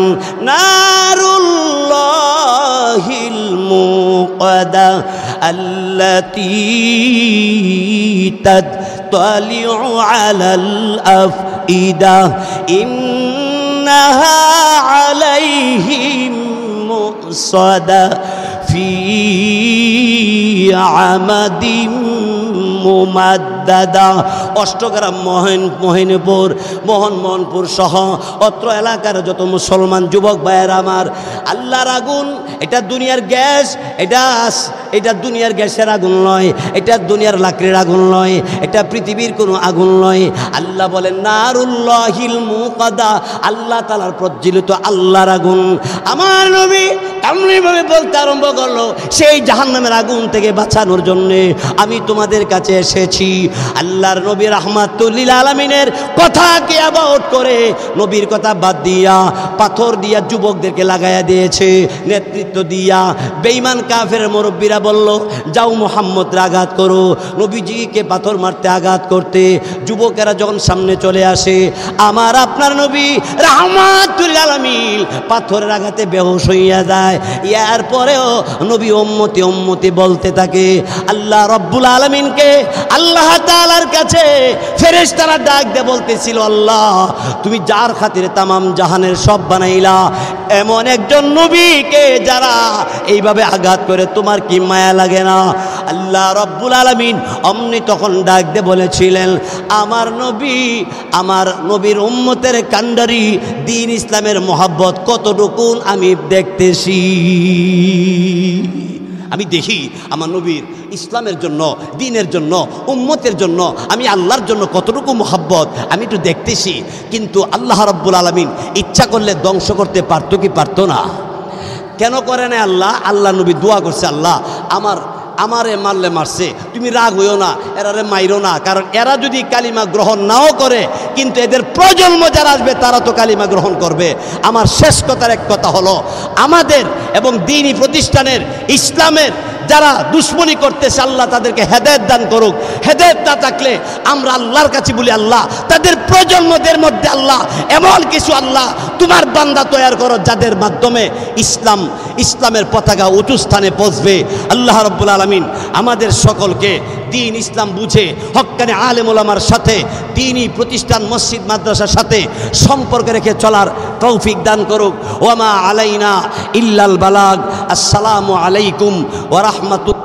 নারুল্লাহিল মুকাদা আল্লাতী তাতলিউ আলাল আফইদা ইন্নাহা আলাইহিম মুসাদা ফি আমাদিম মুমাদ্দাদা। অষ্টগ্রাম, মোহন মোহিনীপুর, মোহনমোহনপুর সহ অত্র এলাকার যত মুসলমান যুবক ভাইয়ের আমার, আল্লাহর আগুন এটা দুনিয়ার গ্যাস, এটা এটা দুনিয়ার গ্যাসের আগুন নয়, এটা দুনিয়ার লাকড়ির আগুন নয়, এটা পৃথিবীর কোনো আগুন নয়। আল্লাহ বলেন নারুল্লাহিল মুকাদা, আল্লাহ তাআলার প্রজ্বলিত আল্লাহর আগুন। আমার নবী এমনিভাবে বলতে আরম্ভ করলো, সেই জাহান্নামের আগুন থেকে বাঁচানোর জন্যে আমি তোমাদের কাছে এসেছি। আল্লাহর নবী রাহমাতুল লিল আলামিনের কথাকে অ্যাবাউট করে নবীর কথা বাদ দিয়া পাথর দিয়া যুবকদেরকে লাগাইয়া দিয়েছে নেতৃত্ব দিয়া। বেঈমান কাফের মুরব্বীরা বলল, যাও মুহাম্মদকে আঘাত করো। নবীজিকে পাথর মারতে আঘাত করতে যুবকেরা যখন সামনে চলে আসে, আমার আপনার নবী রাহমাতুল লিল আলামিন পাথরের আঘাতে বেহুশ হইয়া যায়। এরপরেও নবী উম্মতি উম্মতি বলতে থাকে। আল্লাহ রব্বুল আলামিনকে আল্লাহ তাআলার কাছে ফেরেশতারা ডাক দিয়ে বলতেছিল, আল্লাহ তুমি যার খাতিরে তামাম জাহানের সব বানাইলা, এমন একজন নবীকে যারা এইভাবে আঘাত করে তোমার কি মায়া লাগে না? আল্লাহ রব্বুল আলামিন অমনি তখন ডাক দিয়ে বলেছিলেন, আমার নবী, আমার নবীর উম্মতের কান্ডারি দ্বীন ইসলামের মহব্বত কতটুকু আমি দেখতেছি। আমি দেখি আমার নবীর ইসলামের জন্য, দ্বীনের জন্য, উম্মতের জন্য, আমি আল্লাহর জন্য কতটুকু মহব্বত আমি একটু দেখতেছি। কিন্তু আল্লাহ রাব্বুল আলামিন ইচ্ছা করলে ধ্বংস করতে পারতো কি পারতো না? কেন করে না আল্লাহ? আল্লাহ নবী দোয়া করছে, আল্লাহ আমার আমারে মারলে মারছে, তুমি রাগ হইও না, এরারে মাইরো না, কারণ এরা যদি কালিমা গ্রহণ নাও করে কিন্তু এদের প্রজন্ম যারা আসবে তারা তো কালিমা গ্রহণ করবে। আমার শেষ কথার এক কথা হলো, আমাদের এবং দ্বীনি প্রতিষ্ঠানের ইসলামের যারা দুশ্মনী করতেছে আল্লাহ তাদেরকে হেদায়েত দান করুক। হেদায়েত না থাকলে আমরা আল্লাহর কাছে বলি, আল্লাহ তাদের প্রজন্মদের মধ্যে আল্লাহ এমন কিছু আল্লাহ তোমার বান্দা তৈরি করো যাদের মাধ্যমে ইসলাম ইসলামের পতাকা উঁচু স্থানে পৌঁছবে। আল্লাহ রাব্বুল আলামিন আমাদের সকলকে দ্বীন ইসলাম বুঝে হক্কানি আলেম ওলামার সাথে, দ্বীনি প্রতিষ্ঠান মসজিদ মাদ্রাসার সাথে সম্পর্ক রেখে চলার তৌফিক দান করুক। ওয়ামা আলাইনা ইল্লাল বালাগ। আসসালামু আলাইকুম ওয়া রাহমাতুল্লাহ।